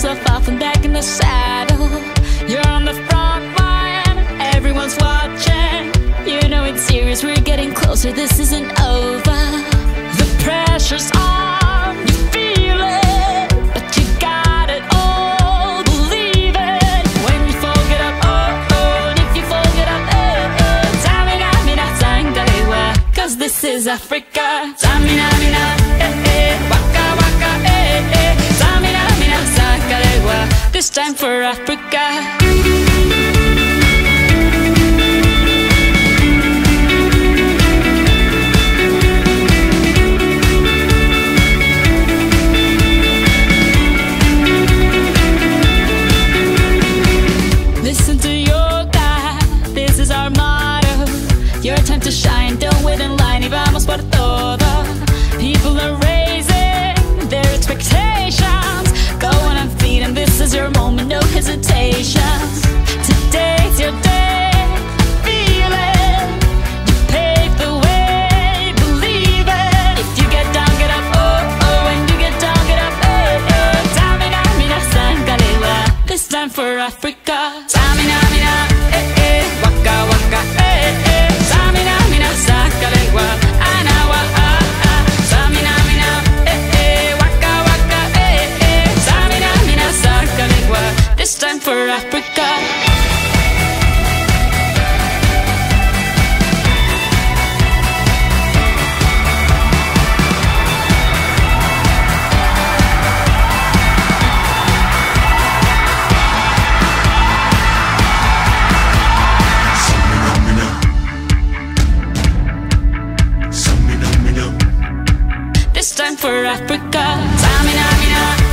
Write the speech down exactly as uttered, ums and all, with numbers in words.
yourself off and back in the saddle. You're on the front line, everyone's watching. You know it's serious, we're getting closer, this isn't over. The pressure's on, you feel it, but you got it all, believe it. When you fall, get up, oh, oh, and if you fall, get up, oh, oh. Tamina, mina, sangalewa, cause this is Africa. Tamina, mina, eh, eh, waka, waka, eh, eh. Tamina, mina, sangalewa, this time for Africa. Listen to your God, this is our motto. Your time to shine, don't wait in line, y vamos por todo. People are raising their expectations, going on feet, and this is your moment, no hesitations. Today's your day, feel it. You pave the way, believe it. If you get down, get up, oh, oh. When you get down, get up, oh, oh. Tamina, mina, sangalewa, this time for Africa. Tamina, mina, eh, eh, waka, waka, eh, eh. Tamina, mina, sangalewa, anawa, ah, ah. Tamina, mina, eh, eh, waka, waka, eh, eh. Tamina, mina, sangalewa, this time for Africa. This time for Africa. Tamina, mina.